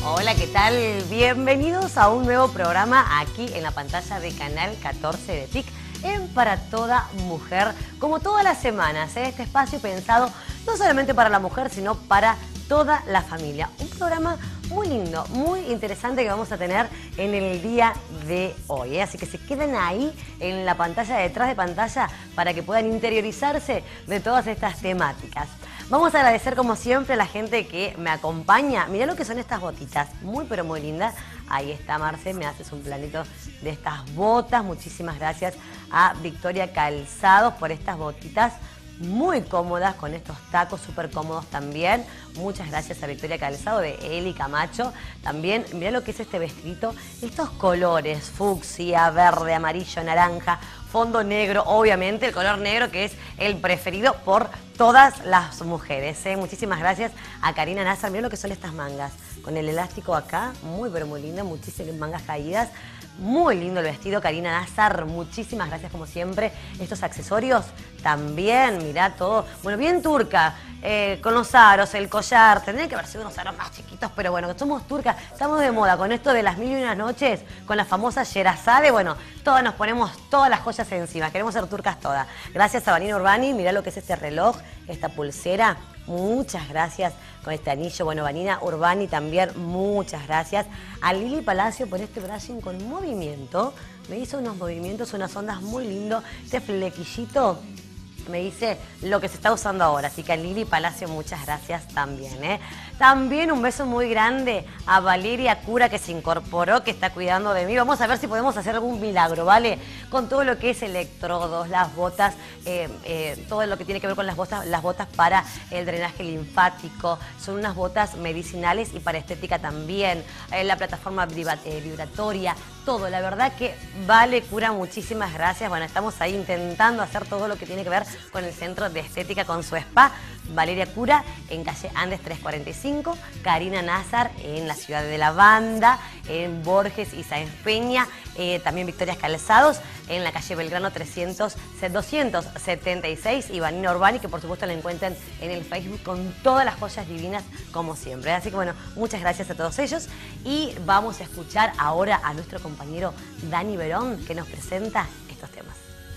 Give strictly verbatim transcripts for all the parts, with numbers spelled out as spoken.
Hola, ¿qué tal? Bienvenidos a un nuevo programa aquí en la pantalla de Canal catorce de T I C en Para Toda Mujer. Como todas las semanas, ¿eh? Este espacio pensado no solamente para la mujer, sino para toda la familia. Un programa muy lindo, muy interesante que vamos a tener en el día de hoy, ¿eh? Así que se queden ahí en la pantalla, detrás de pantalla, para que puedan interiorizarse de todas estas temáticas. Vamos a agradecer como siempre a la gente que me acompaña. Mirá lo que son estas botitas, muy pero muy lindas. Ahí está Marce, me haces un planito de estas botas. Muchísimas gracias a Victoria Calzados por estas botitas muy cómodas, con estos tacos súper cómodos también. Muchas gracias a Victoria Calzado de Eli Camacho. También, mirá lo que es este vestidito, estos colores, fucsia, verde, amarillo, naranja, fondo negro, obviamente el color negro que es el preferido por todas las mujeres, ¿eh? Muchísimas gracias a Karina Nazar. Mirá lo que son estas mangas, con el elástico acá, muy pero muy lindo, muchísimas mangas caídas. Muy lindo el vestido, Karina Nazar, muchísimas gracias como siempre. Estos accesorios también, mirá todo, bueno, bien turca, eh, con los aros, el collar, tendrían que haber sido unos aros más chiquitos, pero bueno, somos turcas, estamos de moda con esto de las mil y unas noches, con la famosa Sherazade, bueno, todas nos ponemos todas las joyas encima, queremos ser turcas todas. Gracias a Vanina Urbani, mirá lo que es este reloj, esta pulsera. Muchas gracias con este anillo. Bueno, Vanina Urbani también, muchas gracias. A Lili Palacio por este brushing con movimiento. Me hizo unos movimientos, unas ondas muy lindos. Este flequillito me dice lo que se está usando ahora. Así que a Lili Palacio, muchas gracias también, ¿eh? También un beso muy grande a Valeria Cura, que se incorporó, que está cuidando de mí. Vamos a ver si podemos hacer algún milagro, ¿vale? Con todo lo que es electrodos, las botas, eh, eh, todo lo que tiene que ver con las botas, las botas para el drenaje linfático. Son unas botas medicinales y para estética también. Eh, la plataforma eh, vibratoria, todo. La verdad que Vale Cura, muchísimas gracias. Bueno, estamos ahí intentando hacer todo lo que tiene que ver con el centro de estética, con su spa. Valeria Cura en calle Andes trescientos cuarenta y cinco, Karina Nazar en la ciudad de La Banda, en Borges y Sáenz Peña, eh, también Victoria Calzados en la calle Belgrano trescientos, doscientos setenta y seis, y Vanina Urbani, que por supuesto la encuentran en el Facebook con todas las joyas divinas como siempre. Así que bueno, muchas gracias a todos ellos y vamos a escuchar ahora a nuestro compañero Dani Verón, que nos presenta estos temas.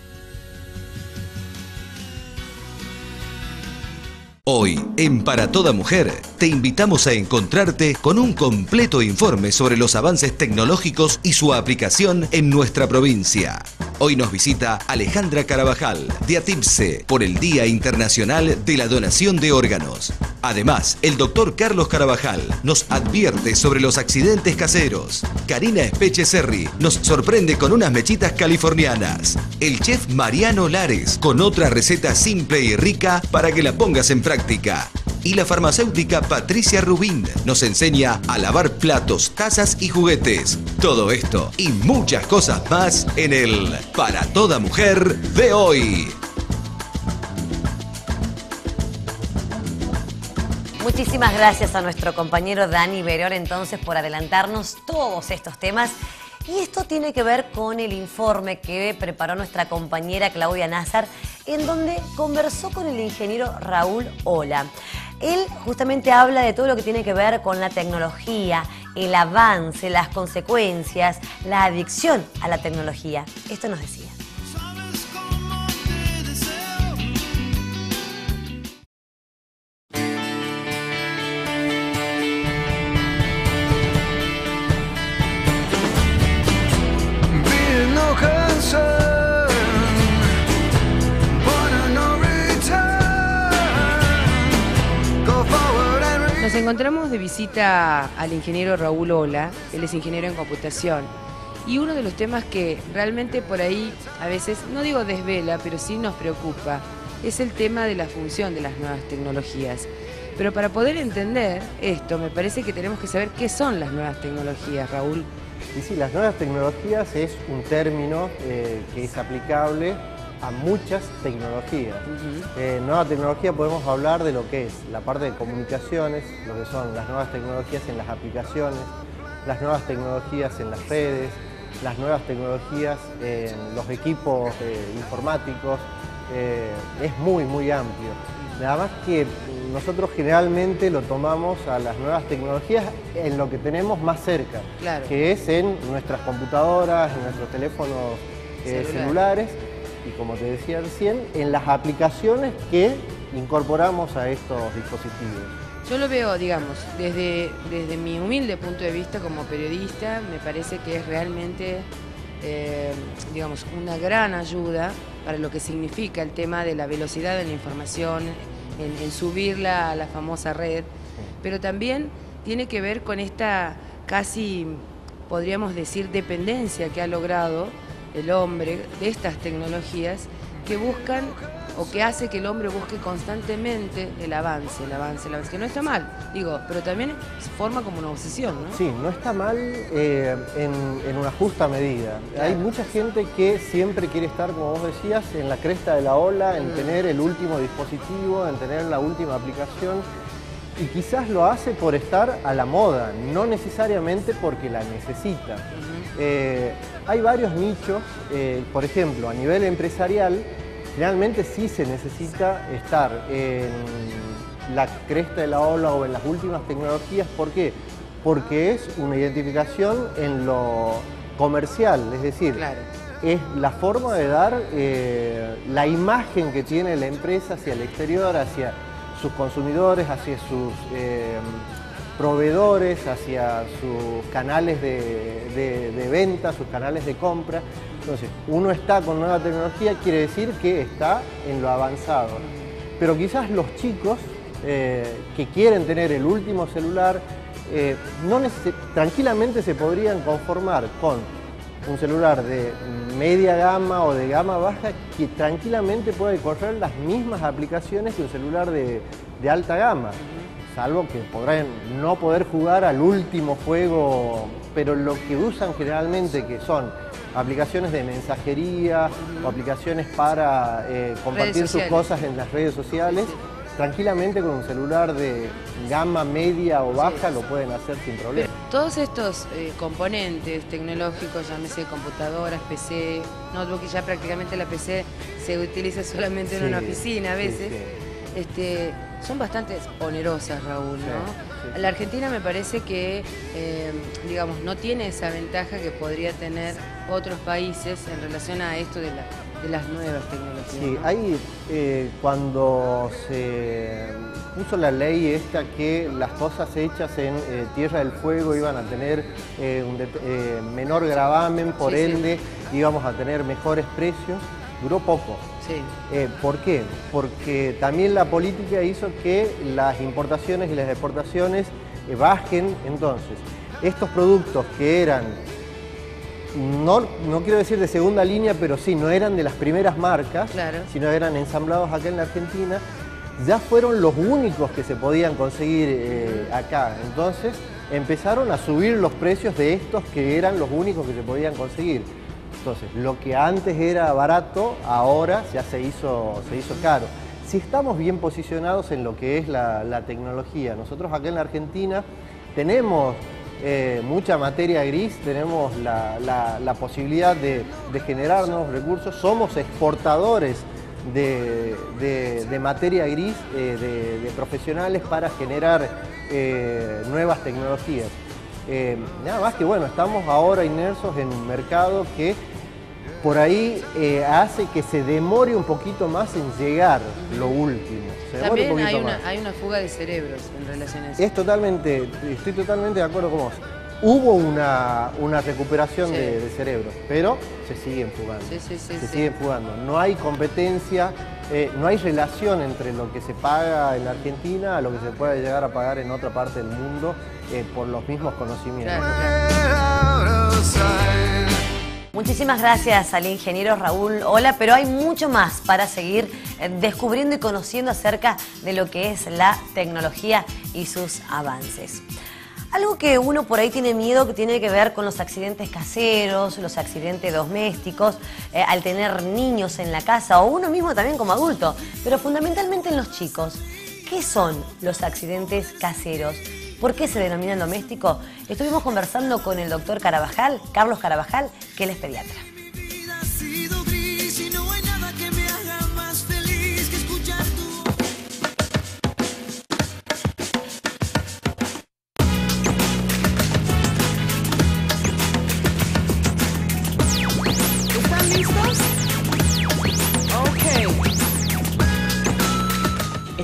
Hoy, en Para Toda Mujer, te invitamos a encontrarte con un completo informe sobre los avances tecnológicos y su aplicación en nuestra provincia. Hoy nos visita Alejandra Carabajal, de ATIPSE, por el Día Internacional de la Donación de Órganos. Además, el doctor Carlos Carabajal nos advierte sobre los accidentes caseros. Karina Espeche Serri nos sorprende con unas mechitas californianas. El chef Mariano Lares con otra receta simple y rica para que la pongas en práctica. Y la farmacéutica Patricia Rubín nos enseña a lavar platos, tazas y juguetes. Todo esto y muchas cosas más en el Para Toda Mujer de hoy. Muchísimas gracias a nuestro compañero Dani Verón entonces por adelantarnos todos estos temas. Y esto tiene que ver con el informe que preparó nuestra compañera Claudia Nazar, en donde conversó con el ingeniero Raúl Ola. Él justamente habla de todo lo que tiene que ver con la tecnología, el avance, las consecuencias, la adicción a la tecnología. Esto nos decía. Nos encontramos de visita al ingeniero Raúl Ola, él es ingeniero en computación, y uno de los temas que realmente por ahí a veces, no digo desvela, pero sí nos preocupa, es el tema de la función de las nuevas tecnologías. Pero para poder entender esto, me parece que tenemos que saber qué son las nuevas tecnologías, Raúl. Y sí, las nuevas tecnologías es un término eh, que es aplicable a muchas tecnologías. Uh-huh. eh, nueva tecnología podemos hablar de lo que es la parte de comunicaciones, lo que son las nuevas tecnologías en las aplicaciones, las nuevas tecnologías en las redes, las nuevas tecnologías en los equipos eh, informáticos. Eh, es muy, muy amplio. Nada más que nosotros generalmente lo tomamos a las nuevas tecnologías en lo que tenemos más cerca, claro. que es en nuestras computadoras, en nuestros teléfonos eh, Celular. celulares y, como te decía recién, en las aplicaciones que incorporamos a estos dispositivos. Yo lo veo, digamos, desde, desde mi humilde punto de vista como periodista, me parece que es realmente, eh, digamos, una gran ayuda para lo que significa el tema de la velocidad de la información, en, en subirla a la famosa red, pero también tiene que ver con esta casi, podríamos decir, dependencia que ha logrado el hombre de estas tecnologías que buscan o que hace que el hombre busque constantemente el avance, el avance, el avance, que no está mal, digo, pero también se forma como una obsesión, ¿no? Sí, no está mal eh, en, en una justa medida. Claro. Hay mucha gente que siempre quiere estar, como vos decías, en la cresta de la ola, en mm. tener el último dispositivo, en tener la última aplicación, y quizás lo hace por estar a la moda, no necesariamente porque la necesita. Uh-huh. eh, hay varios nichos, eh, por ejemplo, a nivel empresarial, realmente sí se necesita estar en la cresta de la ola o en las últimas tecnologías. ¿Por qué? Porque es una identificación en lo comercial, es decir, claro. es la forma de dar eh, la imagen que tiene la empresa hacia el exterior, hacia sus consumidores, hacia sus eh, proveedores, hacia sus canales de, de, de venta, sus canales de compra. Entonces, uno está con nueva tecnología, quiere decir que está en lo avanzado. Pero quizás los chicos eh, que quieren tener el último celular, eh, no tranquilamente se podrían conformar con un celular de media gama o de gama baja que tranquilamente puede correr las mismas aplicaciones que un celular de, de alta gama. Salvo que podrán no poder jugar al último juego, pero lo que usan generalmente, que son aplicaciones de mensajería uh-huh. o aplicaciones para eh, compartir sus cosas en las redes sociales, sí, sí. tranquilamente con un celular de gama media o baja sí. lo pueden hacer sin problema. Pero todos estos eh, componentes tecnológicos, llámese computadoras, P C, notebook, y ya prácticamente la P C se utiliza solamente en sí, una oficina a veces, sí, sí. Este, son bastante onerosas, Raúl, ¿no? Sí, sí, sí. La Argentina me parece que, eh, digamos, no tiene esa ventaja que podría tener otros países en relación a esto de, la, de las nuevas tecnologías. Sí, ¿no? Ahí eh, cuando se puso la ley esta que las cosas hechas en eh, Tierra del Fuego iban a tener eh, un eh, menor gravamen, por sí, ende sí. íbamos a tener mejores precios, duró poco. Sí. Eh, ¿Por qué? Porque también la política hizo que las importaciones y las exportaciones eh, bajen. Entonces, estos productos que eran, no, no quiero decir de segunda línea, pero sí, no eran de las primeras marcas, claro. sino eran ensamblados acá en la Argentina, ya fueron los únicos que se podían conseguir eh, acá. Entonces, empezaron a subir los precios de estos que eran los únicos que se podían conseguir. Entonces, lo que antes era barato, ahora ya se hizo, se hizo caro. Si estamos bien posicionados en lo que es la, la tecnología, nosotros acá en la Argentina tenemos eh, mucha materia gris, tenemos la, la, la posibilidad de, de generar nuevos recursos, somos exportadores de, de, de materia gris, eh, de, de profesionales para generar eh, nuevas tecnologías. Eh, nada más que bueno, estamos ahora inmersos en un mercado que por ahí eh, hace que se demore un poquito más en llegar lo último. Se También un hay, una, más. hay una fuga de cerebros en relación a eso. Es totalmente, estoy totalmente de acuerdo con vos. Hubo una, una recuperación sí. de, de cerebros, pero se siguen fugando. Sí, sí, sí, se sí. siguen fugando. No hay competencia, eh, no hay relación entre lo que se paga en la Argentina a lo que se puede llegar a pagar en otra parte del mundo eh, por los mismos conocimientos. Claro, claro. Muchísimas gracias al ingeniero Raúl Ola, pero hay mucho más para seguir descubriendo y conociendo acerca de lo que es la tecnología y sus avances. Algo que uno por ahí tiene miedo, que tiene que ver con los accidentes caseros, los accidentes domésticos, eh, al tener niños en la casa o uno mismo también como adulto, pero fundamentalmente en los chicos. ¿Qué son los accidentes caseros? ¿Por qué se denominan domésticos? Estuvimos conversando con el doctor Carabajal, Carlos Carabajal, que él es pediatra.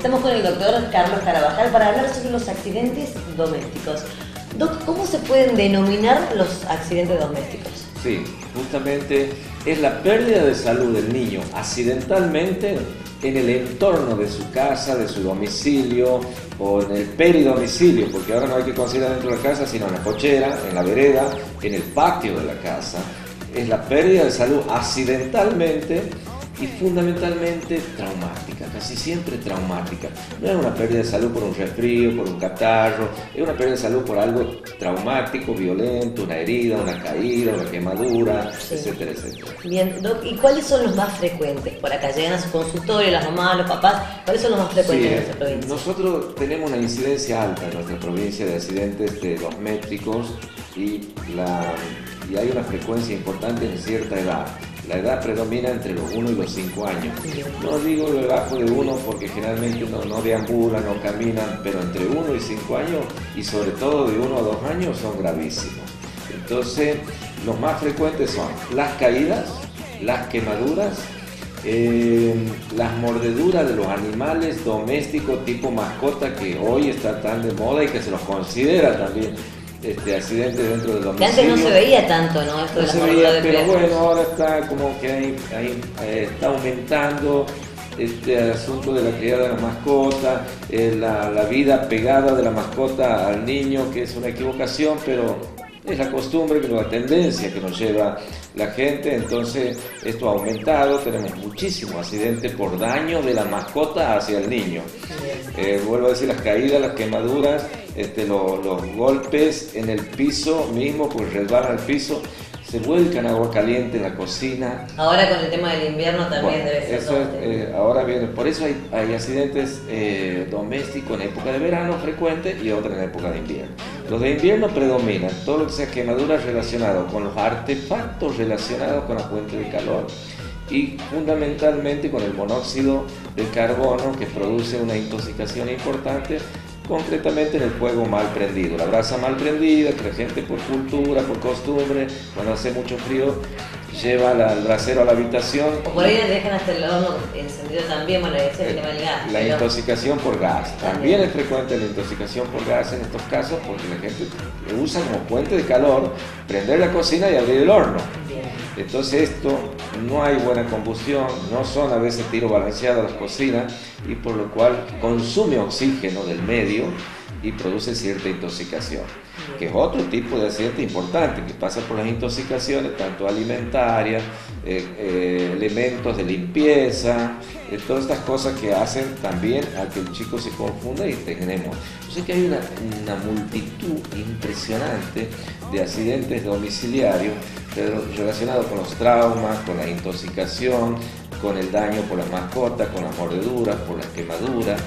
Estamos con el doctor Carlos Carabajal para hablar sobre los accidentes domésticos. Doc, ¿cómo se pueden denominar los accidentes domésticos? Sí, justamente es la pérdida de salud del niño accidentalmente en el entorno de su casa, de su domicilio o en el peridomicilio, porque ahora no hay que considerar dentro de la casa, sino en la cochera, en la vereda, en el patio de la casa. Es la pérdida de salud accidentalmente y fundamentalmente traumática, casi siempre traumática. No es una pérdida de salud por un resfrío, por un catarro, es una pérdida de salud por algo traumático, violento, una herida, una caída, una quemadura, sí, etcétera, etcétera. Bien, Doc, ¿y cuáles son los más frecuentes? Por acá llegan a su consultorio, las mamás, los papás, ¿cuáles son los más frecuentes sí, en nuestra provincia? Nosotros tenemos una incidencia alta en nuestra provincia de accidentes de domésticos y, la, y hay una frecuencia importante en cierta edad. La edad predomina entre los uno y los cinco años. No digo debajo de uno porque generalmente no, no deambulan, no caminan, pero entre uno y cinco años y sobre todo de uno a dos años son gravísimos. Entonces, los más frecuentes son las caídas, las quemaduras, eh, las mordeduras de los animales domésticos tipo mascota que hoy está tan de moda y que se los considera también Este, accidentes dentro del domicilio. Que antes no se veía tanto, ¿no? Esto no de se la veía, de pero perros. bueno, ahora está como que hay, hay, eh, está aumentando este asunto de la criada de la mascota, eh, la, la vida pegada de la mascota al niño, que es una equivocación, pero es la costumbre, que es la tendencia que nos lleva la gente. Entonces esto ha aumentado, tenemos muchísimos accidentes por daño de la mascota hacia el niño. Eh, vuelvo a decir, las caídas, las quemaduras, este, los, los golpes en el piso mismo, pues resbalan al piso, se vuelcan agua caliente en la cocina. Ahora con el tema del invierno también Bueno, debe ser eso todo es, eh, ahora viene, por eso hay, hay accidentes eh, domésticos en época de verano frecuentes y otros en época de invierno. Los de invierno predominan todo lo que sea quemaduras relacionadas con los artefactos relacionados con la fuente de calor y fundamentalmente con el monóxido de carbono, que produce una intoxicación importante, concretamente en el fuego mal prendido, la brasa mal prendida, que la gente por cultura, por costumbre, cuando hace mucho frío, lleva la, el brasero a la habitación. O por ahí dejan hasta el horno encendido también, bueno, ese es el tema del gas. La pero... intoxicación por gas. También es frecuente la intoxicación por gas en estos casos porque la gente usa como fuente de calor prender la cocina y abrir el horno. Bien. Entonces esto, no hay buena combustión, no son a veces tiro balanceadas las cocinas y por lo cual consume oxígeno del medio y produce cierta intoxicación, que es otro tipo de accidente importante que pasa por las intoxicaciones tanto alimentarias, eh, eh, elementos de limpieza, eh, todas estas cosas que hacen también a que el chico se confunda y tenemos. Yo sé que hay una, una multitud impresionante de accidentes domiciliarios relacionados con los traumas, con la intoxicación, con el daño por las mascotas, con las mordeduras, por las quemaduras.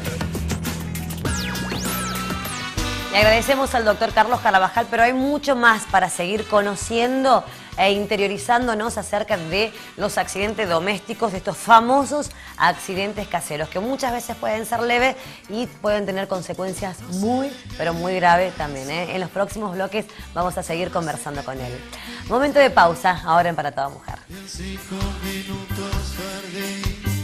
Le agradecemos al doctor Carlos Carabajal, pero hay mucho más para seguir conociendo e interiorizándonos acerca de los accidentes domésticos, de estos famosos accidentes caseros, que muchas veces pueden ser leves y pueden tener consecuencias muy, pero muy graves también, ¿eh? En los próximos bloques vamos a seguir conversando con él. Momento de pausa, ahora en Para Toda Mujer.